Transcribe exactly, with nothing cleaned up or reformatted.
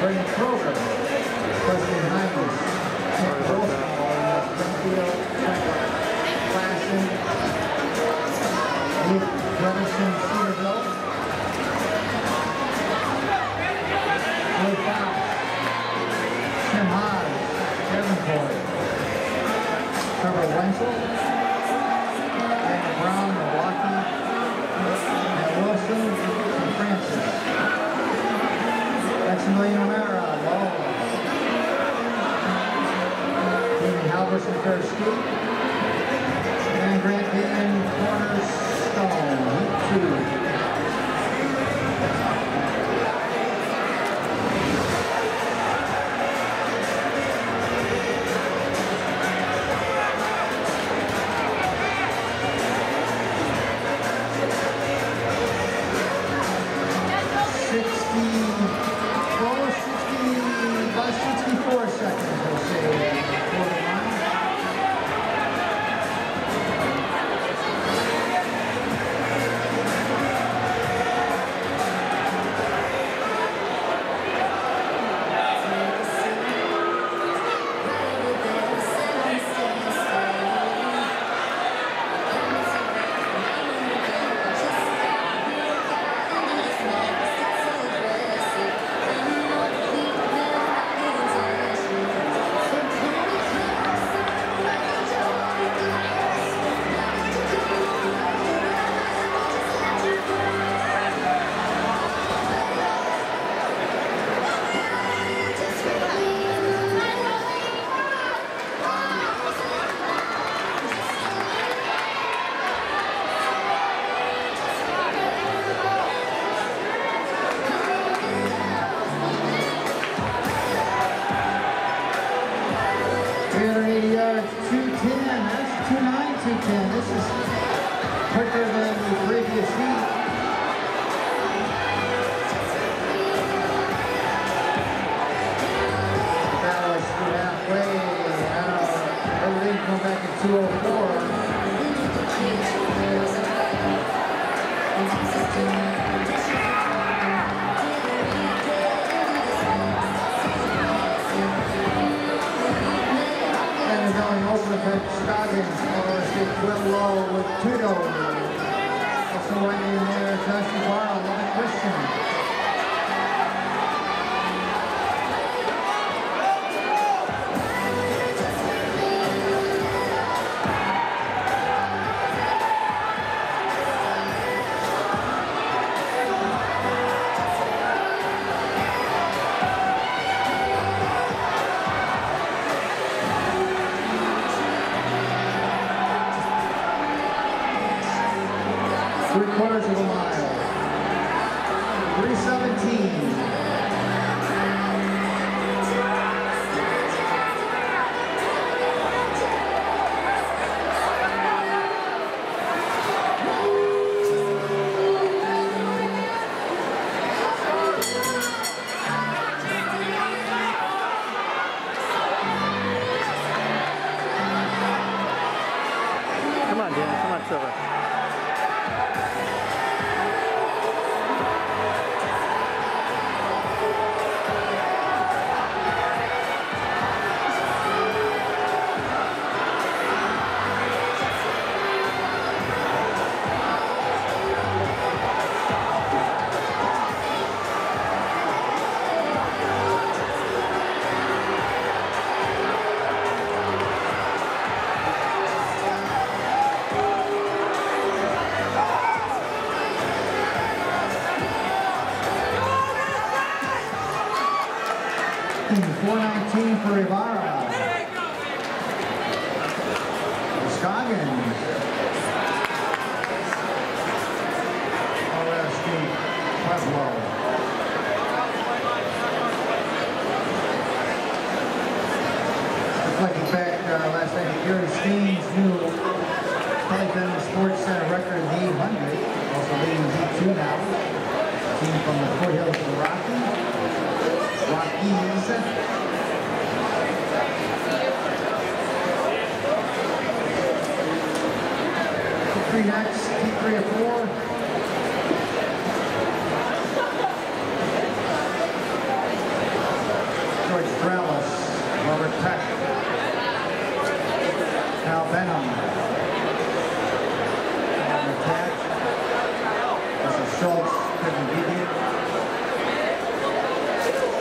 Three quarters of a mile. three seventeen. Come on, Dan. Come on, Silver. four nineteen for Ibarra. Scoggins. Colorado State, Pueblo. Reflecting back uh, last night, Gary Steen's new Pelican Sports Center record of eight hundred. Also leading D two now. Team from the foothills of the Rockies. Rockies. Three next, T three or four. pressure. Now Benham. On the catch. This is Schultz, couldn't beat it.